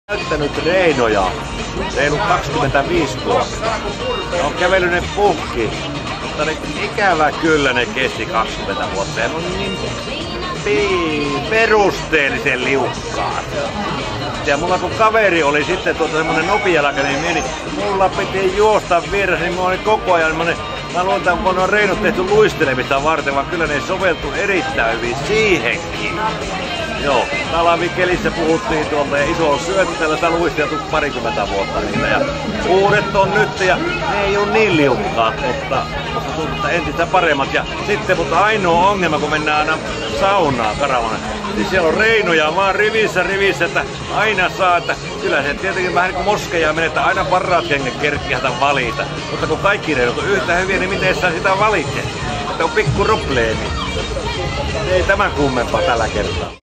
Käyttänyt reinoja reilu 25 vuotta. Ne on kävellyt ne puhki, mutta ne, ikävä kyllä ne kesti 20 vuotta ja ne on niin perusteellisen liukkaat. Ja mulla kun kaveri oli sitten semmonen nopeajalkainen niin mulla piti juosta vieressä, niin mulla oli koko ajan mä luulen, kun on reinut tehty luistelemista varten, vaan kyllä ne soveltuu erittäin hyvin siihenkin. Joo, talvikelissä puhuttiin tuolta ja iso syötteellä sitä luisteltu parikymmentä vuotta niitä. Ja uudet on nyt ja ne ei ole niin liukkaat, mutta tuntuu entistä paremmat. Ja sitten, mutta ainoa ongelma, kun mennään aina saunaan karavana, niin siellä on reinoja vaan rivissä, että aina saa, että kyllä se tietenkin vähän niin kuin moskeja menee, että aina parhaat kengät kerkkiätä valita. Mutta kun kaikki reinot on yhtä hyviä, niin miten sä sitä valitset? Että on pikku probleemi. Ei tämän kummempaa tällä kertaa.